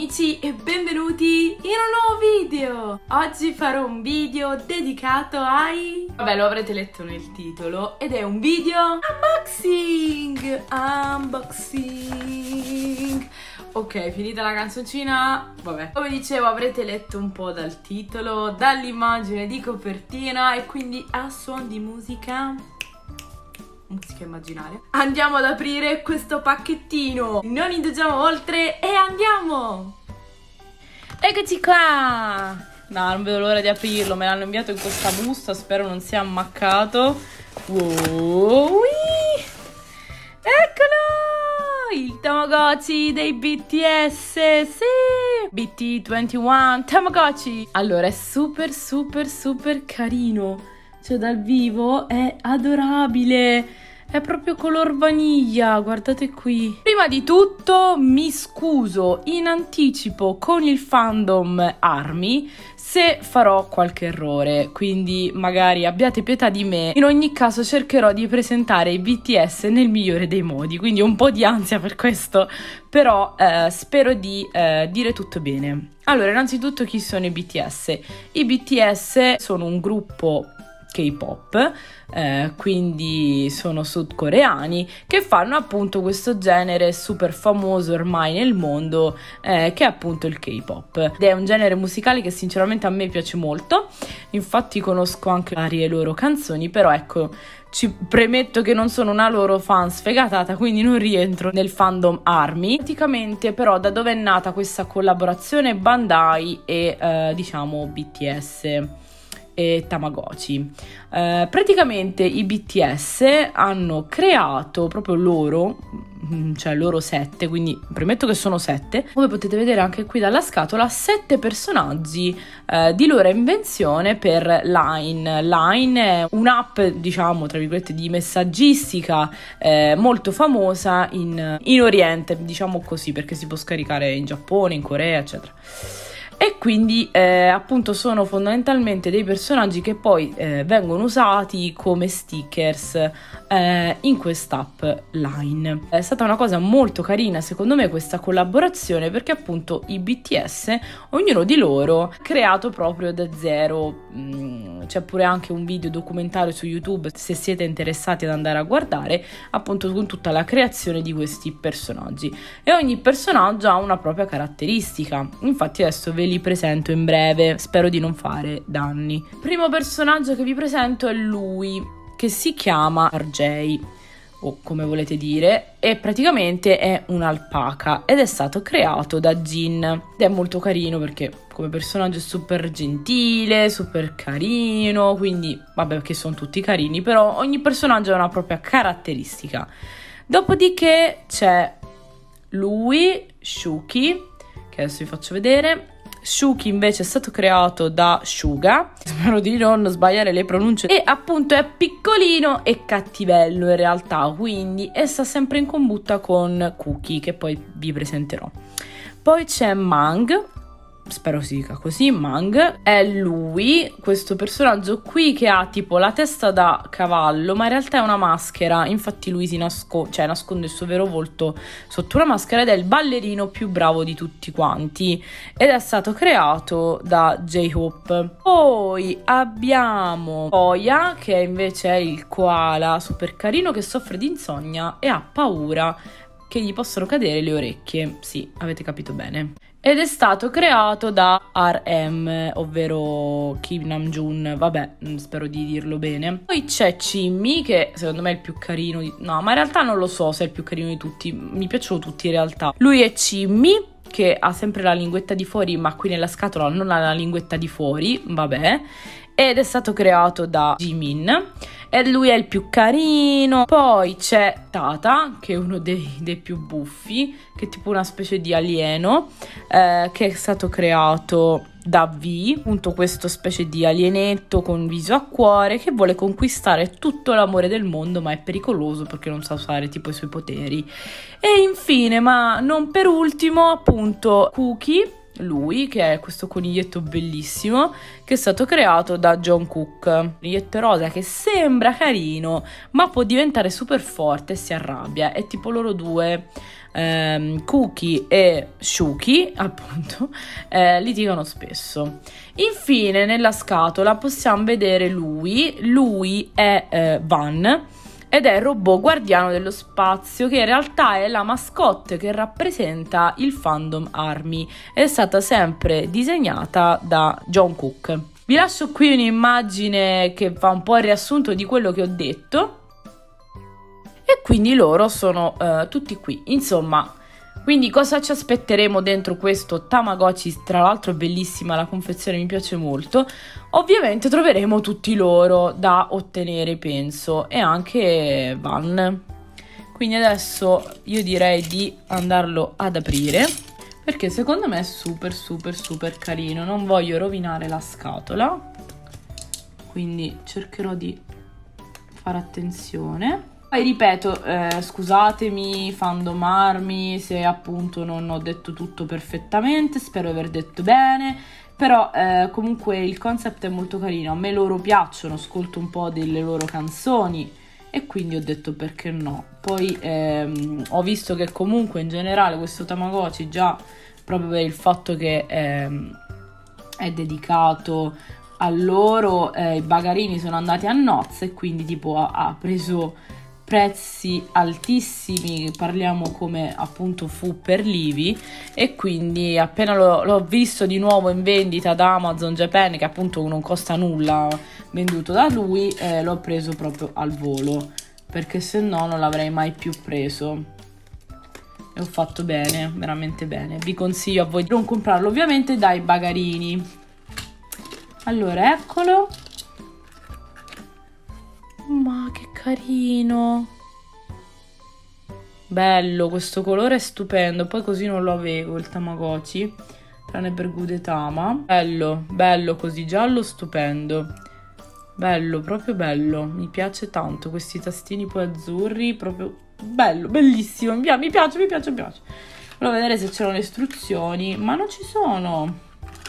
amici e benvenuti in un nuovo video! Oggi farò un video dedicato ai... Vabbè, lo avrete letto nel titolo ed è un video unboxing! Ok, finita la canzoncina, vabbè. Come dicevo, avrete letto un po' dal titolo, dall'immagine di copertina e quindi a suon di musica immaginaria andiamo ad aprire questo pacchettino. Non indugiamo oltre e andiamo! Eccoci qua! No, non vedo l'ora di aprirlo, me l'hanno inviato in questa busta, spero non sia ammaccato. Wow, eccolo! Il Tamagotchi dei BTS, sì! BT21 Tamagotchi. Allora, è super carino. Cioè, dal vivo è adorabile. È proprio color vaniglia, guardate qui. Prima di tutto mi scuso in anticipo con il fandom ARMY se farò qualche errore, quindi magari abbiate pietà di me. In ogni caso cercherò di presentare i BTS nel migliore dei modi, quindi ho un po' di ansia per questo, però spero di dire tutto bene. Allora, innanzitutto chi sono i BTS? I BTS sono un gruppo K-pop, quindi sono sudcoreani che fanno appunto questo genere super famoso ormai nel mondo, che è appunto il K-pop, ed è un genere musicale che sinceramente a me piace molto. Infatti conosco anche varie loro canzoni, però ecco, ci premetto che non sono una loro fan sfegatata, quindi non rientro nel fandom ARMY. Praticamente però da dove è nata questa collaborazione Bandai e diciamo BTS e Tamagotchi. Praticamente i BTS hanno creato proprio loro, cioè loro 7, quindi premetto che sono 7, come potete vedere anche qui dalla scatola, 7 personaggi di loro invenzione per Line. Line è un'app, diciamo, tra virgolette, di messaggistica molto famosa in Oriente, diciamo così, perché si può scaricare in Giappone, in Corea, eccetera. E quindi appunto sono fondamentalmente dei personaggi che poi vengono usati come stickers in quest'app Line. È stata una cosa molto carina secondo me questa collaborazione, perché appunto i BTS, ognuno di loro ha creato proprio da zero. C'è pure anche un video documentario su YouTube se siete interessati ad andare a guardare, appunto con tutta la creazione di questi personaggi, e ogni personaggio ha una propria caratteristica. Infatti adesso ve li presento in breve, spero di non fare danni. Il primo personaggio che vi presento è lui, che si chiama RJ, o come volete dire, e praticamente è un'alpaca ed è stato creato da Jin ed è molto carino perché come personaggio è super gentile, super carino, quindi vabbè, che sono tutti carini, però ogni personaggio ha una propria caratteristica. Dopodiché c'è lui, Shuki, che adesso vi faccio vedere. Shuki invece è stato creato da Suga, spero di non sbagliare le pronunce, e appunto è piccolino e cattivello in realtà, quindi e sta sempre in combutta con Cookie, che poi vi presenterò. Poi c'è Mang, spero si dica così, Mang, è lui, questo personaggio qui che ha tipo la testa da cavallo, ma in realtà è una maschera, infatti lui si nasconde il suo vero volto sotto una maschera ed è il ballerino più bravo di tutti quanti ed è stato creato da J-Hope. Poi abbiamo Oya, che invece è il koala super carino che soffre di insonnia e ha paura che gli possano cadere le orecchie, sì, avete capito bene. Ed è stato creato da RM, ovvero Kim Namjoon, vabbè, spero di dirlo bene. Poi c'è Chimmy, che secondo me è il più carino no, ma in realtà non lo so se è il più carino di tutti, mi piacciono tutti in realtà. Lui è Chimmy, che ha sempre la linguetta di fuori, ma qui nella scatola non ha la linguetta di fuori, vabbè. Ed è stato creato da Jimin e lui è il più carino. Poi c'è Tata, che è uno dei più buffi, che è tipo una specie di alieno, che è stato creato da V, appunto questo specie di alienetto con viso a cuore che vuole conquistare tutto l'amore del mondo, ma è pericoloso perché non sa usare tipo i suoi poteri. E infine, ma non per ultimo, appunto Cookie, lui, che è questo coniglietto bellissimo, che è stato creato da John Cook. Coniglietto rosa che sembra carino, ma può diventare super forte e si arrabbia. È tipo loro due, Cookie e Shuki, appunto, litigano spesso. Infine, nella scatola possiamo vedere lui è Van, ed è il robot guardiano dello spazio, che in realtà è la mascotte che rappresenta il fandom ARMY, ed è stata sempre disegnata da John Cook. Vi lascio qui un'immagine che fa un po' il riassunto di quello che ho detto, e quindi loro sono tutti qui. Insomma, quindi cosa ci aspetteremo dentro questo Tamagotchi? Tra l'altro è bellissima la confezione, mi piace molto. Ovviamente troveremo tutti loro da ottenere, penso, e anche Van. Quindi adesso io direi di andarlo ad aprire, perché secondo me è super super super carino. Non voglio rovinare la scatola, quindi cercherò di fare attenzione. Poi ripeto, scusatemi fandom ARMY se appunto non ho detto tutto perfettamente, spero di aver detto bene, però comunque il concept è molto carino, a me loro piacciono, ascolto un po' delle loro canzoni e quindi ho detto perché no. Poi ho visto che comunque in generale questo Tamagotchi, già proprio per il fatto che è dedicato a loro, i bagarini sono andati a nozze e quindi tipo ha preso prezzi altissimi, parliamo come appunto fu per l'Eevee, e quindi appena l'ho visto di nuovo in vendita da Amazon Japan, che appunto non costa nulla, venduto da lui, l'ho preso proprio al volo, perché se no non l'avrei mai più preso, e ho fatto bene, veramente bene. Vi consiglio a voi di non comprarlo ovviamente dai bagarini. Allora, eccolo. Ma che carino, bello, questo colore è stupendo. Poi così non lo avevo il Tamagotchi, tranne per Gudetama. Bello, bello così, giallo, stupendo, bello, proprio bello, mi piace tanto. Questi tastini poi azzurri, proprio bello, bellissimo, mi piace. Volevo vedere se c'erano le istruzioni, ma non ci sono.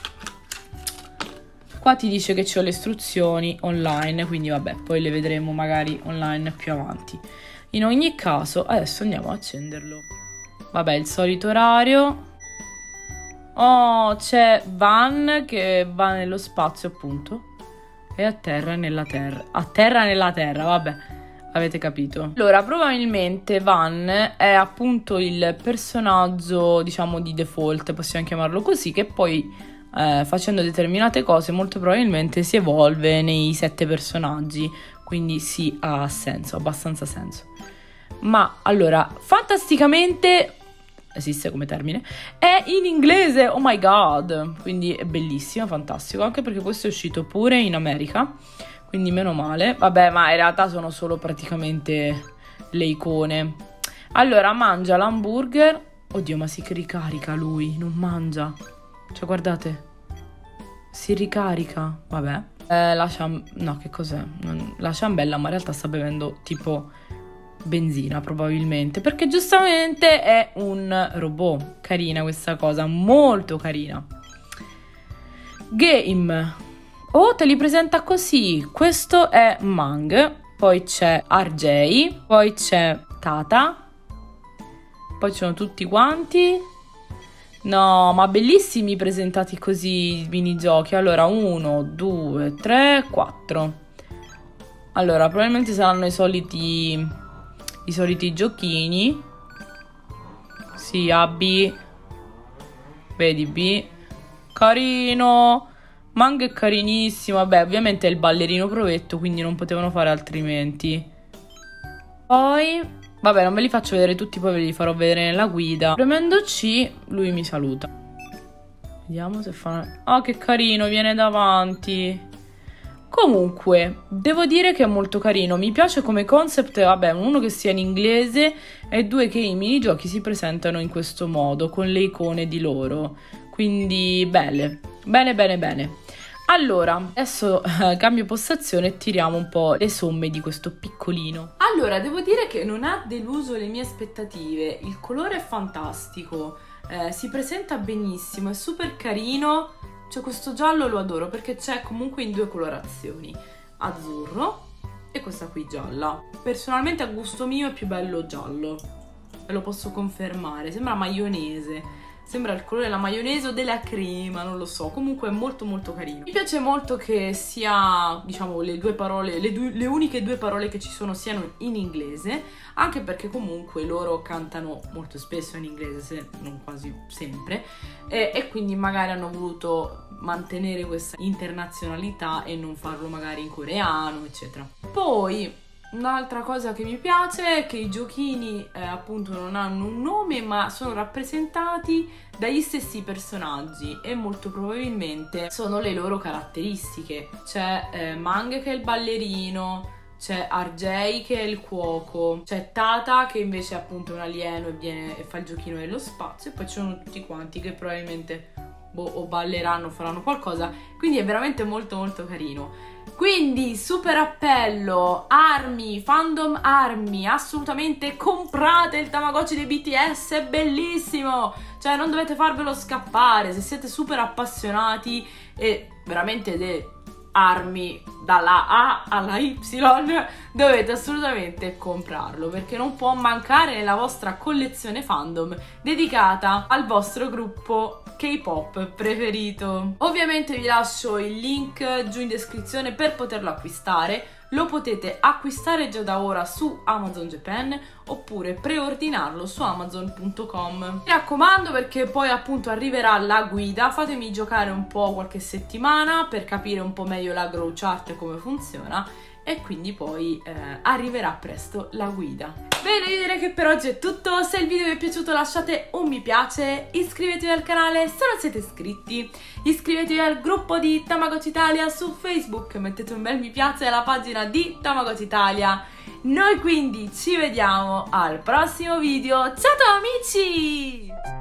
Qua ti dice che c'ho le istruzioni online, quindi vabbè, poi le vedremo magari online più avanti. In ogni caso, adesso andiamo a accenderlo. Vabbè, il solito orario. Oh, c'è Van che va nello spazio, appunto, e atterra nella terra. Atterra nella terra, vabbè, avete capito. Allora, probabilmente Van è appunto il personaggio, diciamo, di default, possiamo chiamarlo così, che poi facendo determinate cose molto probabilmente si evolve nei 7 personaggi, quindi sì, ha senso, abbastanza senso. Ma allora, fantasticamente, esiste come termine, è in inglese, oh my god, quindi è bellissimo, fantastico, anche perché questo è uscito pure in America, quindi meno male. Vabbè, ma in realtà sono solo praticamente le icone. Allora, mangia l'hamburger. Oddio, ma si ricarica lui, non mangia. Cioè, guardate, si ricarica, vabbè. No, che cos'è? La ciambella, ma in realtà sta bevendo tipo benzina, probabilmente, perché giustamente è un robot. Carina questa cosa, molto carina. Game. Oh, te li presenta così. Questo è Mang, poi c'è RJ, poi c'è Tata, poi ci sono tutti quanti. No, ma bellissimi presentati così i minigiochi. Allora, 1, 2, 3, 4. Allora, probabilmente saranno i soliti giochini. Sì, A, B. Vedi, B. Carino. Mang è carinissimo. Vabbè, ovviamente è il ballerino provetto, quindi non potevano fare altrimenti. Poi... vabbè, non ve li faccio vedere tutti, poi ve li farò vedere nella guida. Premendo C, lui mi saluta. Vediamo se fa... oh, che carino, viene davanti. Comunque, devo dire che è molto carino. Mi piace come concept, vabbè, uno che sia in inglese e due che i minigiochi si presentano in questo modo, con le icone di loro. Quindi, bene. Allora, adesso cambio postazione e tiriamo un po' le somme di questo piccolino. Allora, devo dire che non ha deluso le mie aspettative. Il colore è fantastico, si presenta benissimo, è super carino. Cioè questo giallo lo adoro perché c'è comunque in due colorazioni, azzurro e questa qui gialla. Personalmente a gusto mio è più bello giallo, e lo posso confermare, sembra maionese. Sembra il colore della maionese o della crema, non lo so. Comunque è molto molto carino. Mi piace molto che sia, diciamo, le due parole, le uniche due parole che ci sono siano in inglese, anche perché comunque loro cantano molto spesso in inglese, se non quasi sempre, e quindi magari hanno voluto mantenere questa internazionalità e non farlo magari in coreano, eccetera. Poi un'altra cosa che mi piace è che i giochini appunto non hanno un nome, ma sono rappresentati dagli stessi personaggi e molto probabilmente sono le loro caratteristiche. C'è Mang che è il ballerino, c'è RJ che è il cuoco, c'è Tata che invece è appunto un alieno e viene e fa il giochino dello spazio, e poi ci sono tutti quanti che probabilmente o balleranno o faranno qualcosa, quindi è veramente molto molto carino. Quindi super appello, Army, Fandom Army, assolutamente comprate il Tamagotchi dei BTS, è bellissimo, cioè non dovete farvelo scappare, se siete super appassionati e veramente Army dalla A alla Y dovete assolutamente comprarlo, perché non può mancare nella vostra collezione fandom dedicata al vostro gruppo K-pop preferito. Ovviamente vi lascio il link giù in descrizione per poterlo acquistare. Lo potete acquistare già da ora su Amazon Japan oppure preordinarlo su Amazon.com. Mi raccomando, perché poi appunto arriverà la guida, fatemi giocare un po' qualche settimana per capire un po' meglio la grow chart e come funziona, e quindi poi arriverà presto la guida. Bene, io direi che per oggi è tutto. Se il video vi è piaciuto lasciate un mi piace, iscrivetevi al canale se non siete iscritti, iscrivetevi al gruppo di Tamagotchi Italia su Facebook, mettete un bel mi piace alla pagina di Tamagotchi Italia. Noi quindi ci vediamo al prossimo video. Ciao amici!